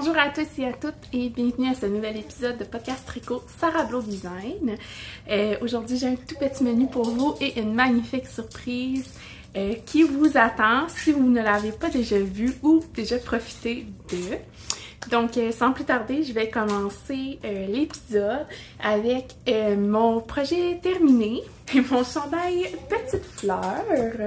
Bonjour à tous et à toutes et bienvenue à ce nouvel épisode de Podcast Tricot Sarah Blo Design. Aujourd'hui, j'ai un tout petit menu pour vous et une magnifique surprise qui vous attend si vous ne l'avez pas déjà vu ou déjà profité de. Donc, sans plus tarder, je vais commencer l'épisode avec mon projet terminé et mon chandail Petite Fleur.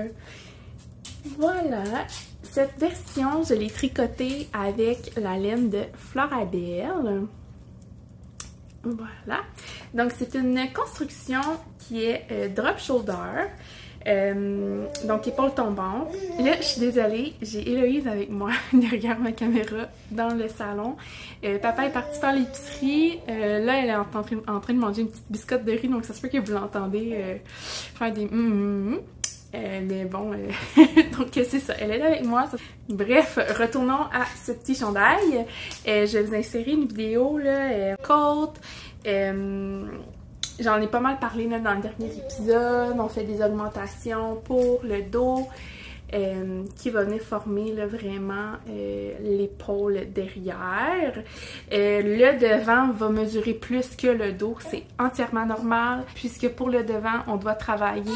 Voilà. Cette version, je l'ai tricotée avec la laine de Florabelle. Voilà. Donc, c'est une construction qui est drop shoulder. Donc, épaule tombante. Là, je suis désolée, j'ai Héloïse avec moi derrière ma caméra dans le salon. Papa est parti faire l'épicerie. Là, elle est en train de manger une petite biscotte de riz, donc ça se peut que vous l'entendez faire des mais bon, donc c'est ça, elle est là avec moi. Bref, retournons à ce petit chandail. Je vais vous insérer une vidéo, là, côte. J'en ai pas mal parlé là, dans le dernier épisode. On fait des augmentations pour le dos qui va venir former là, vraiment l'épaule derrière. Le devant va mesurer plus que le dos. C'est entièrement normal puisque pour le devant, on doit travailler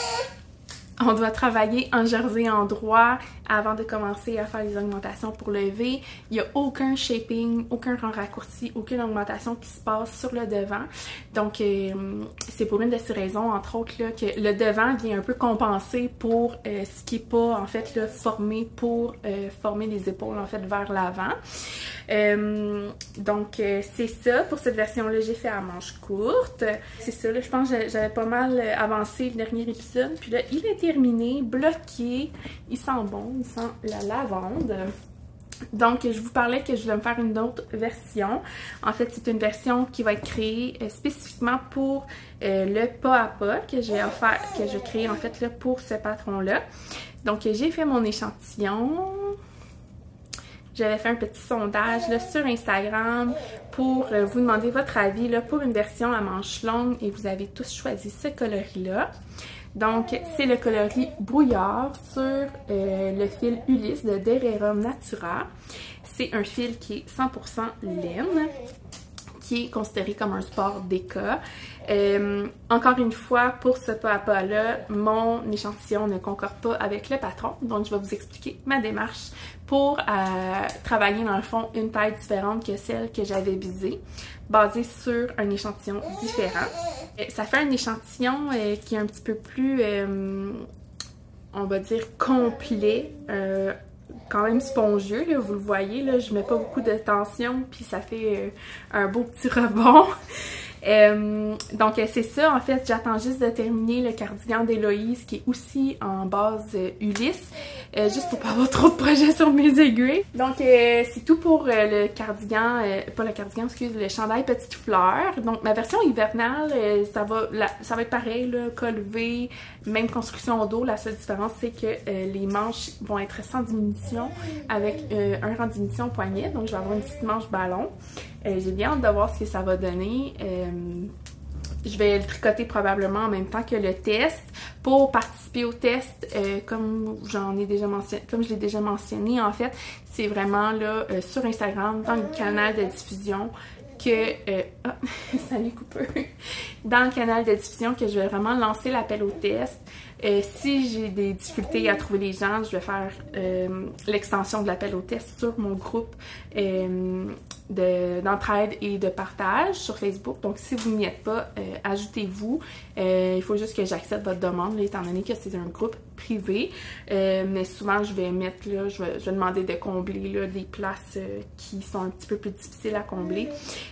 en jersey endroit avant de commencer à faire les augmentations pour le V. Il n'y a aucun shaping, aucun rang raccourci, aucune augmentation qui se passe sur le devant. Donc, c'est pour une de ces raisons, entre autres, là, que le devant vient un peu compenser pour ce qui n'est pas, en fait, là, formé pour former les épaules, en fait, vers l'avant. Donc, c'est ça. Pour cette version-là, j'ai fait à manche courte. C'est ça, là, je pense que j'avais pas mal avancé le dernier épisode. Puis là, il est terminé, bloqué. Il sent bon, il sent la lavande. Donc, je vous parlais que je voulais me faire une autre version. En fait, c'est une version qui va être créée spécifiquement pour le pas à pas que je vais créer en fait là, pour ce patron-là. Donc, j'ai fait mon échantillon. J'avais fait un petit sondage là, sur Instagram pour vous demander votre avis là, pour une version à manches longues et vous avez tous choisi ce coloris-là. Donc, c'est le coloris brouillard sur le fil Ulysse de Dererum Natura. C'est un fil qui est 100% laine, qui est considéré comme un sport déca. Encore une fois, pour ce pas à pas-là, mon échantillon ne concorde pas avec le patron. Donc, je vais vous expliquer ma démarche pour travailler, dans le fond, une taille différente que celle que j'avais visée, basée sur un échantillon différent. Ça fait un échantillon qui est un petit peu plus, on va dire, complet, quand même spongieux, là, vous le voyez, là, je mets pas beaucoup de tension, puis ça fait un beau petit rebond. Donc c'est ça, en fait, j'attends juste de terminer le cardigan d'Héloïse qui est aussi en base Ulysse, juste pour pas avoir trop de projets sur mes aiguilles. Donc c'est tout pour le cardigan, pas le cardigan, excuse, le chandail Petite Fleur. Donc ma version hivernale, ça va être pareil, là, col V, même construction au dos. La seule différence c'est que les manches vont être sans diminution avec un rang de diminution au poignet, donc je vais avoir une petite manche ballon. J'ai bien hâte de voir ce que ça va donner. Je vais le tricoter probablement en même temps que le test. Pour participer au test, comme je l'ai déjà mentionné, en fait, c'est vraiment là sur Instagram, dans le canal de diffusion que... salut Cooper! Dans le canal de diffusion que je vais vraiment lancer l'appel au test. Si j'ai des difficultés à trouver les gens, je vais faire l'extension de l'appel au test sur mon groupe d'entraide et de partage sur Facebook. Donc, si vous n'y êtes pas, ajoutez-vous. Il faut juste que j'accepte votre demande, là, étant donné que c'est un groupe privé. Mais souvent, je vais mettre, là, je vais demander de combler là, des places qui sont un petit peu plus difficiles à combler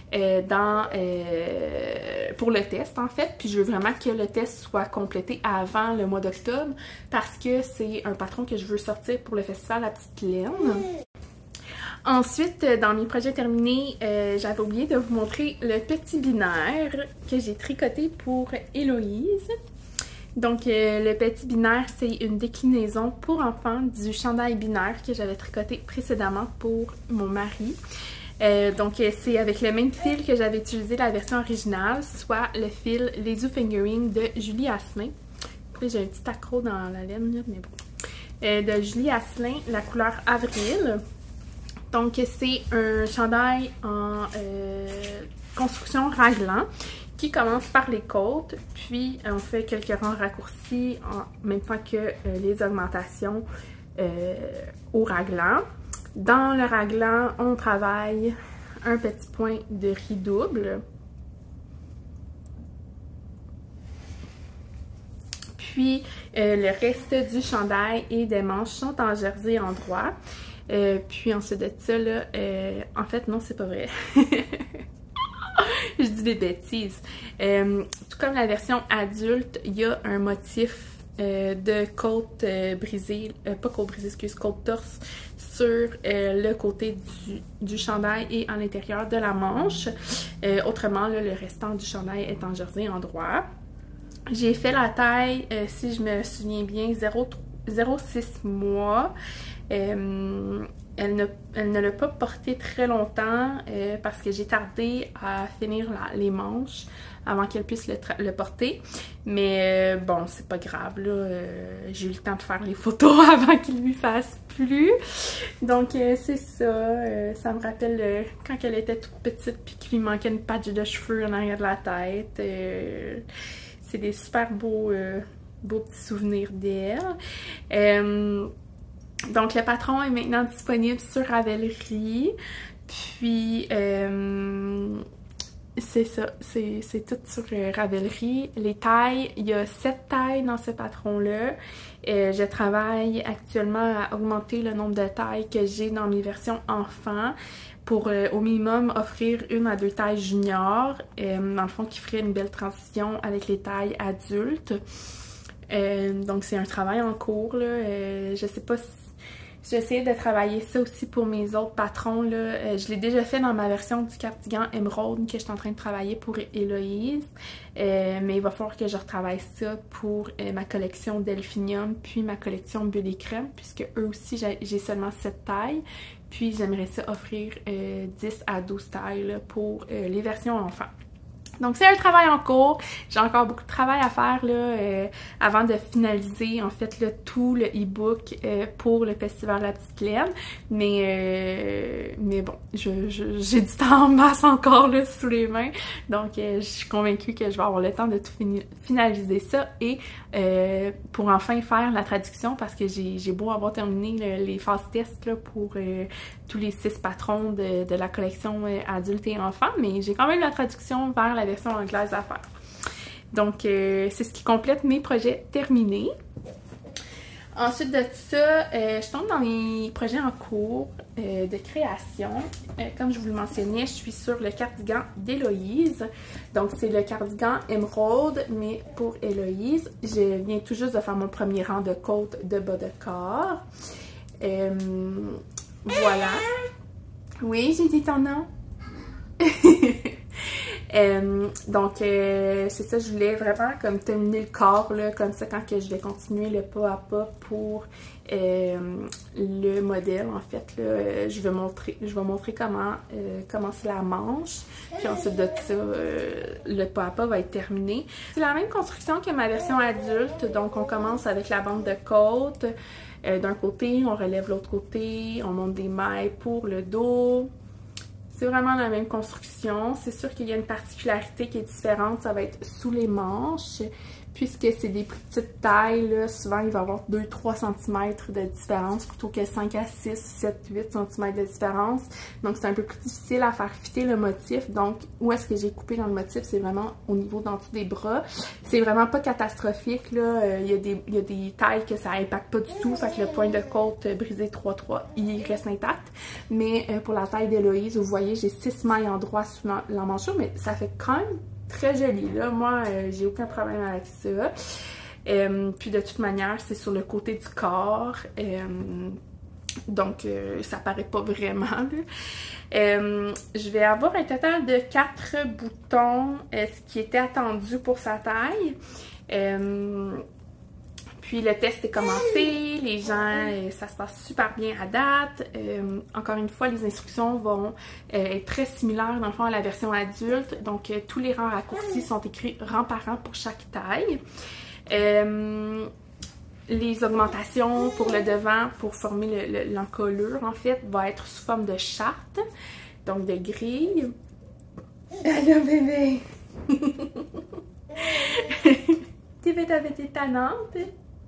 pour le test, en fait. Puis, je veux vraiment que le test soit complété avant le mois d'octobre parce que c'est un patron que je veux sortir pour le festival La Petite Laine. Ensuite, dans mes projets terminés, j'avais oublié de vous montrer le petit binaire que j'ai tricoté pour Héloïse. Donc, le petit binaire, c'est une déclinaison pour enfants du chandail binaire que j'avais tricoté précédemment pour mon mari. Donc, c'est avec le même fil que j'avais utilisé la version originale, soit le fil Lazy Fingering de Julie Asselin. J'ai un petit accroc dans la laine, là, mais bon. De Julie Asselin, la couleur Avril. Donc c'est un chandail en construction raglan qui commence par les côtes, puis on fait quelques rangs raccourcis en même temps que les augmentations au raglan. Dans le raglan, on travaille un petit point de riz double. Puis le reste du chandail et des manches sont en jersey en droit. Puis ensuite de ça, là, en fait non, c'est pas vrai. Je dis des bêtises. Tout comme la version adulte, il y a un motif de côte brisée, pas côte brisée, excuse, côte torse sur le côté du chandail et à l'intérieur de la manche. Autrement, là, le restant du chandail est en jersey en droit. J'ai fait la taille, si je me souviens bien, 0,6 mois. Elle ne l'a pas porté très longtemps parce que j'ai tardé à finir les manches avant qu'elle puisse le porter. Mais bon, c'est pas grave, là. J'ai eu le temps de faire les photos avant qu'il lui fasse plus. Donc c'est ça. Ça me rappelle quand elle était toute petite puis qu'il lui manquait une patch de cheveux en arrière de la tête. C'est des super beaux petits souvenirs d'elle. Donc, le patron est maintenant disponible sur Ravelry. Puis, c'est ça, c'est tout sur Ravelry. Les tailles, il y a 7 tailles dans ce patron-là. Je travaille actuellement à augmenter le nombre de tailles que j'ai dans mes versions enfants pour au minimum offrir 1 à 2 tailles juniors, dans le fond qui ferait une belle transition avec les tailles adultes. Donc c'est un travail en cours, là. Je sais pas si j'ai essayé de travailler ça aussi pour mes autres patrons, là. Je l'ai déjà fait dans ma version du cardigan émeraude que je suis en train de travailler pour Héloïse. Mais il va falloir que je retravaille ça pour ma collection Delphinium puis ma collection Bulle et Crème, puisque eux aussi j'ai seulement 7 tailles. Puis j'aimerais ça offrir 10 à 12 tailles là, pour les versions enfants. Donc c'est un travail en cours, j'ai encore beaucoup de travail à faire là, avant de finaliser en fait là, tout le e-book pour le Festival La Petite Laine, mais bon, j'ai du temps en masse encore là, sous les mains, donc je suis convaincue que je vais avoir le temps de tout finaliser ça et pour enfin faire la traduction parce que j'ai beau avoir terminé les phases tests là, pour tous les 6 patrons de la collection adulte et enfant, mais j'ai quand même la traduction vers la version anglaise à faire. Donc, c'est ce qui complète mes projets terminés. Ensuite de ça, je tombe dans mes projets en cours de création. Comme je vous le mentionnais, je suis sur le cardigan d'Héloïse. Donc, c'est le cardigan émeraude, mais pour Héloïse. Je viens tout juste de faire mon premier rang de côte de bas de corps. Voilà. Oui, j'ai dit ton nom. Donc, c'est ça, je voulais vraiment comme terminer le corps, là, comme ça, quand que je vais continuer le pas à pas pour le modèle, en fait, là, je vais montrer comment c'est la manche, puis ensuite de ça, le pas à pas va être terminé. C'est la même construction que ma version adulte, donc on commence avec la bande de côte. D'un côté, on relève l'autre côté, on monte des mailles pour le dos. C'est vraiment la même construction. C'est sûr qu'il y a une particularité qui est différente, ça va être sous les manches. Puisque c'est des plus petites tailles, là, souvent il va y avoir 2-3 cm de différence plutôt que 5 à 6, 7, 8 cm de différence. Donc c'est un peu plus difficile à faire fitter le motif. Donc où est-ce que j'ai coupé dans le motif, c'est vraiment au niveau d'en dessous des bras. C'est vraiment pas catastrophique, là. Il y a des tailles que ça impacte pas du tout. Fait que le point de côte brisé 3-3, il reste intact. Mais pour la taille d'Héloïse, vous voyez, j'ai 6 mailles en droit sous l'emmanchure, mais ça fait quand même très joli, là. Moi, j'ai aucun problème avec ça. Puis de toute manière, c'est sur le côté du corps. Donc, ça paraît pas vraiment, là. Je vais avoir un total de 4 boutons, ce qui était attendu pour sa taille. Puis le test est commencé, les gens, ça se passe super bien à date. Encore une fois, les instructions vont être très similaires dans le fond à la version adulte. Donc tous les rangs raccourcis sont écrits rang par rang pour chaque taille. les augmentations pour le devant, pour former l'encolure, en fait, va être sous forme de charte, donc de grille. Allô, bébé! T'es fait avec tes tannantes?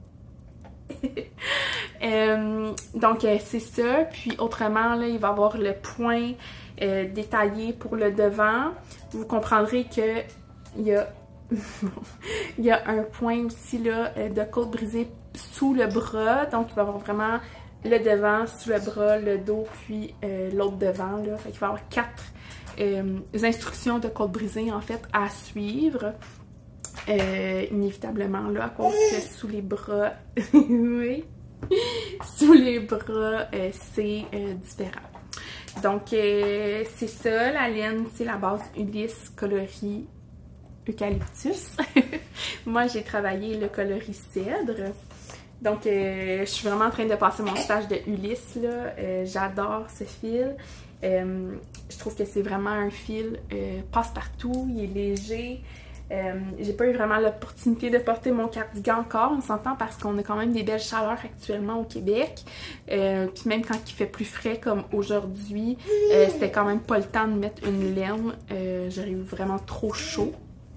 Donc, c'est ça. Puis, autrement, là, il va y avoir le point détaillé pour le devant. Vous comprendrez que il y a il y a un point aussi là, de côte brisée sous le bras. Donc, il va y avoir vraiment le devant, sous le bras, le dos, puis l'autre devant. Là. Fait qu'il va y avoir 4 instructions de côte brisée, en fait, à suivre. Inévitablement, là, à cause que sous les bras... oui. Sous les bras, c'est différent. Donc, c'est ça. La laine, c'est la base Ulysse coloris eucalyptus. Moi, j'ai travaillé le coloris cèdre. Donc, je suis vraiment en train de passer mon stage de Ulysse, là. J'adore ce fil. Je trouve que c'est vraiment un fil passe-partout. Il est léger. J'ai pas eu vraiment l'opportunité de porter mon cardigan encore, on s'entend, parce qu'on a quand même des belles chaleurs actuellement au Québec. Puis même quand il fait plus frais comme aujourd'hui, c'était quand même pas le temps de mettre une laine. J'aurais eu vraiment trop chaud.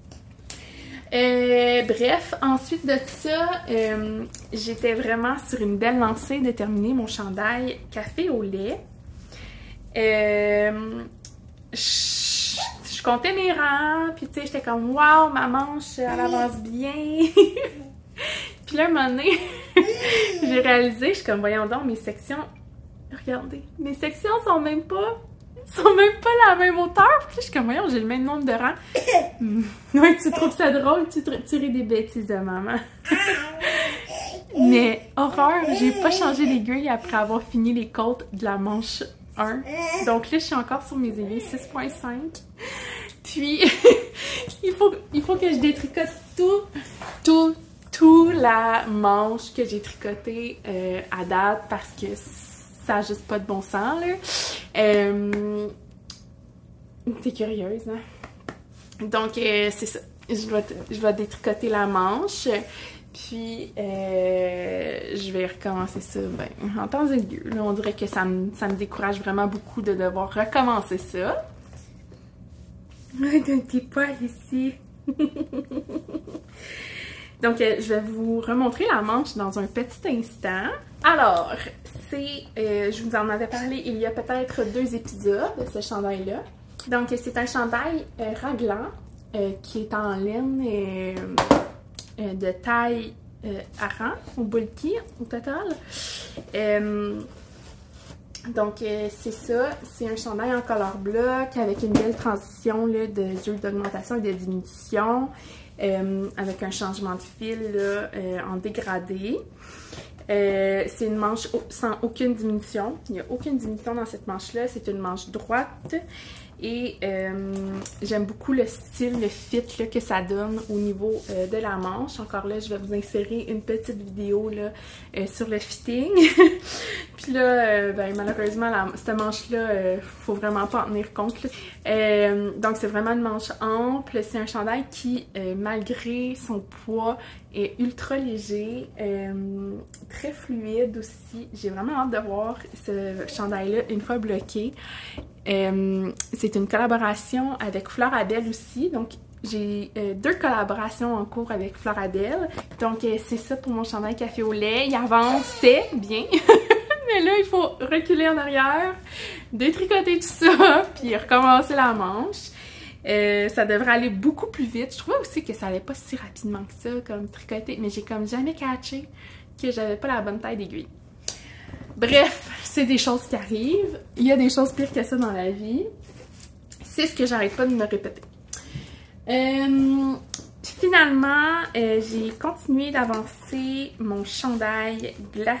Bref, ensuite de ça, j'étais vraiment sur une belle lancée de terminer mon chandail café au lait. Je comptais mes rangs, puis tu sais, j'étais comme « Wow, ma manche, elle avance bien! » Puis là, un moment donné, j'ai réalisé, je suis comme « Voyons donc, mes sections... Regardez, mes sections sont même pas la même hauteur! » Puis là, je suis comme « Voyons, j'ai le même nombre de rangs. » Ouais, tu trouves ça drôle, tu ris des bêtises de maman. Mais, horreur, j'ai pas changé l'aiguille après avoir fini les côtes de la manche 1. Donc là, je suis encore sur mes aiguilles 6.5. Puis, il faut que je détricote tout la manche que j'ai tricotée à date, parce que ça n'a juste pas de bon sens, là. T'es curieuse, hein? Donc, c'est ça. Je vais détricoter la manche. Puis, je vais recommencer ça en temps et lieu. Là, on dirait que ça me décourage vraiment beaucoup de devoir recommencer ça. D'un petit poil ici. Donc, je vais vous remontrer la manche dans un petit instant. Alors, je vous en avais parlé il y a peut-être 2 épisodes, ce chandail-là. Donc, c'est un chandail raglan qui est en laine de taille hareng ou bulky au total. Donc, c'est ça. C'est un chandail en color block avec une belle transition là, de jeu d'augmentation et de diminution. Avec un changement de fil là, en dégradé. C'est une manche sans aucune diminution. Il n'y a aucune diminution dans cette manche-là. C'est une manche droite. Et j'aime beaucoup le style, le fit là, que ça donne au niveau de la manche. Encore là, je vais vous insérer une petite vidéo là, sur le fitting. Puis là, malheureusement, cette manche-là, faut vraiment pas en tenir compte. Donc, c'est vraiment une manche ample. C'est un chandail qui, malgré son poids, est ultra léger, très fluide aussi. J'ai vraiment hâte de voir ce chandail-là une fois bloqué. C'est une collaboration avec Florabelle aussi, donc j'ai 2 collaborations en cours avec Florabelle. Donc c'est ça pour mon chandail café au lait. Il avançait bien, mais là il faut reculer en arrière, détricoter tout ça, puis recommencer la manche. Ça devrait aller beaucoup plus vite. Je trouvais aussi que ça allait pas si rapidement que ça, comme tricoter, mais j'ai comme jamais catché que j'avais pas la bonne taille d'aiguille. Bref, c'est des choses qui arrivent. Il y a des choses pires que ça dans la vie. C'est ce que j'arrête pas de me répéter. Finalement, j'ai continué d'avancer mon chandail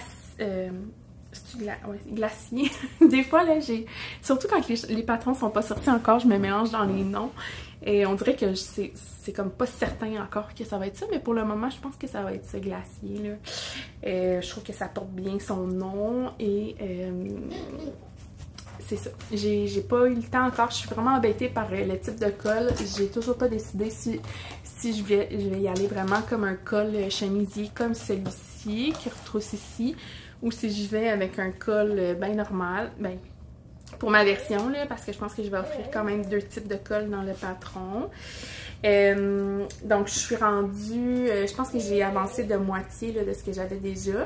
glacier. Des fois, là, surtout quand les patrons sont pas sortis encore, je me mélange dans les noms. Et on dirait que c'est comme pas certain encore que ça va être ça, mais pour le moment, je pense que ça va être ce glacier, là. Je trouve que ça porte bien son nom et c'est ça. J'ai pas eu le temps encore, je suis vraiment embêtée par le type de col. J'ai toujours pas décidé si je vais y aller vraiment comme un col chemisier comme celui-ci ici, qui retrousse ici, ou si j'y vais avec un col bien normal, ben pour ma version là, parce que je pense que je vais offrir quand même 2 types de cols dans le patron. Donc je suis rendue, je pense que j'ai avancé de moitié là, de ce que j'avais déjà.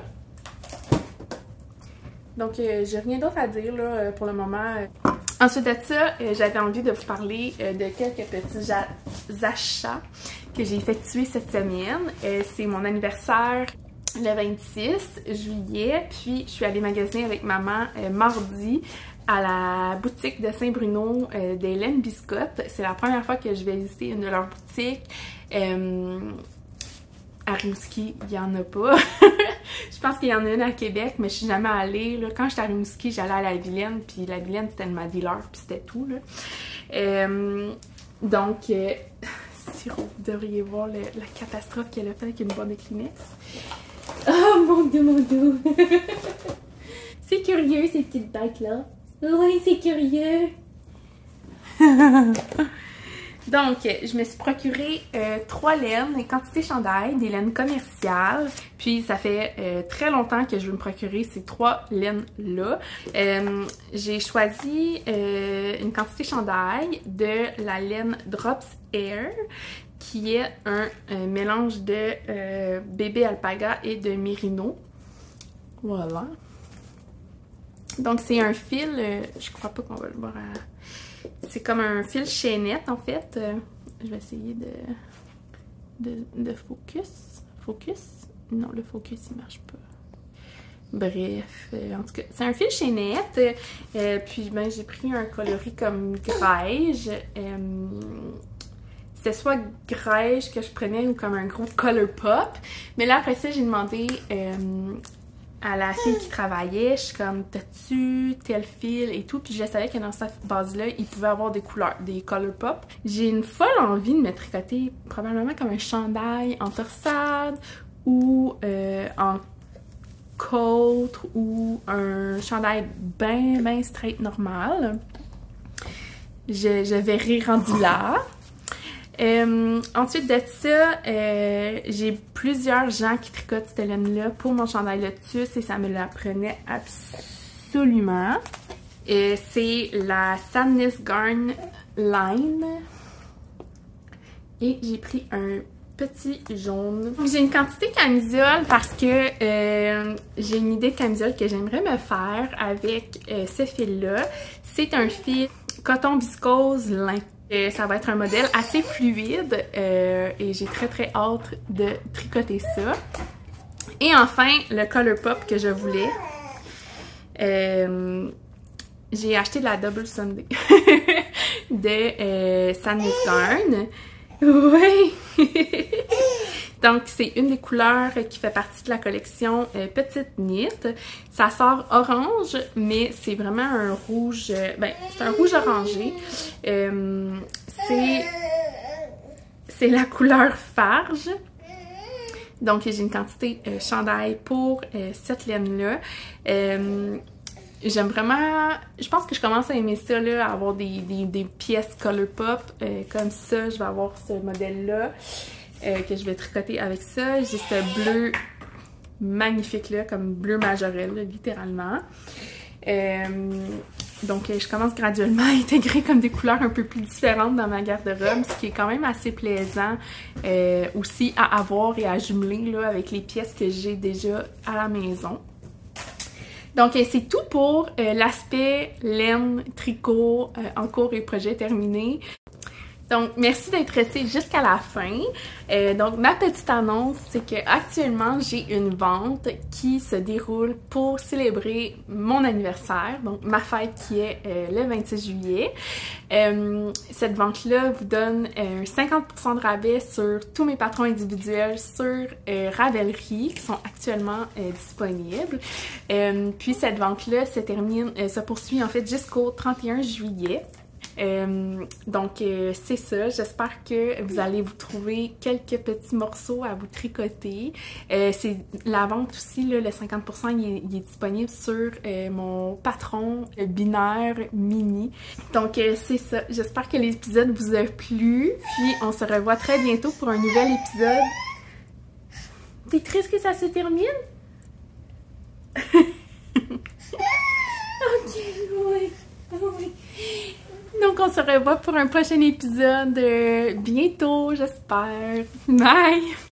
Donc j'ai rien d'autre à dire là, pour le moment. Ensuite de ça, j'avais envie de vous parler de quelques petits achats que j'ai effectués cette semaine. C'est mon anniversaire le 26 juillet, puis je suis allée magasiner avec maman mardi à la boutique de Saint-Bruno d'Hélène Biscotte. C'est la première fois que je vais visiter une de leurs boutiques. À Rimouski, il n'y en a pas. Je pense qu'il y en a une à Québec, mais je suis jamais allée. Là. Quand j'étais à Rimouski, j'allais à la Vilaine, puis la Vilaine, c'était ma dealer, puis c'était tout. Là. Donc, Siro, vous devriez voir la catastrophe qu'elle a fait avec une boîte de Kleenex. Oh mon Dieu, mon Dieu! C'est curieux, ces petites bêtes-là. Oui, c'est curieux! Donc, je me suis procuré 3 laines, quantité chandail, des laines commerciales. Puis, ça fait très longtemps que je veux me procurer ces 3 laines-là. J'ai choisi une quantité chandail de la laine Drops Air, qui est un mélange de bébé alpaga et de mérino. Voilà. Donc, c'est un fil, je crois pas qu'on va le voir à... C'est comme un fil chaînette en fait. Je vais essayer de focus. Focus? Non, le focus il marche pas. Bref, en tout cas, c'est un fil chaînette. Puis ben, j'ai pris un coloris comme grège. C'était soit grège que je prenais ou comme un gros color pop. Mais là après ça, j'ai demandé à la fille qui travaillait, je suis comme, t'as-tu tel fil et tout, puis je savais que dans cette base-là, il pouvait avoir des couleurs, des color pop. J'ai une folle envie de me tricoter probablement comme un chandail en torsade ou en côte ou un chandail ben straight normal. Je verrai rendu là. Ensuite de ça, j'ai plusieurs gens qui tricotent cette laine-là pour mon chandail Lotus et ça me l'apprenait absolument. C'est la Sadness Garn Line. Et j'ai pris un petit jaune. J'ai une quantité camisole parce que j'ai une idée de camisole que j'aimerais me faire avec ce fil-là. C'est un fil coton viscose lin. Ça va être un modèle assez fluide et j'ai très hâte de tricoter ça. Et enfin, le color pop que je voulais. J'ai acheté de la Double Sunday de Sadness Garn. Oui! Donc, c'est une des couleurs qui fait partie de la collection Petite Knit. Ça sort orange, mais c'est vraiment un rouge... ben, c'est un rouge orangé. C'est la couleur farge. Donc, j'ai une quantité chandail pour cette laine-là. J'aime vraiment... Je pense que je commence à aimer ça, là, à avoir des pièces color pop. Comme ça, je vais avoir ce modèle-là. Que je vais tricoter avec ça. J'ai ce bleu magnifique là, comme bleu majorel, là, littéralement. Donc je commence graduellement à intégrer comme des couleurs un peu plus différentes dans ma garde-robe, ce qui est quand même assez plaisant aussi à avoir et à jumeler là, avec les pièces que j'ai déjà à la maison. Donc, c'est tout pour l'aspect laine, tricot, en cours et projet terminé. Donc, merci d'être resté jusqu'à la fin. Donc, ma petite annonce, c'est que actuellement j'ai une vente qui se déroule pour célébrer mon anniversaire, donc ma fête qui est le 26 juillet. Cette vente-là vous donne 50% de rabais sur tous mes patrons individuels sur Ravelry qui sont actuellement disponibles. Puis cette vente-là se poursuit en fait jusqu'au 31 juillet. Donc c'est ça, j'espère que vous allez vous trouver quelques petits morceaux à vous tricoter. C'est la vente aussi, là, le 50% il est disponible sur mon patron binaire mini. Donc c'est ça, j'espère que l'épisode vous a plu, puis on se revoit très bientôt pour un nouvel épisode. T'es triste que ça se termine? Ok, oui. Oui. Donc, on se revoit pour un prochain épisode bientôt, j'espère. Bye!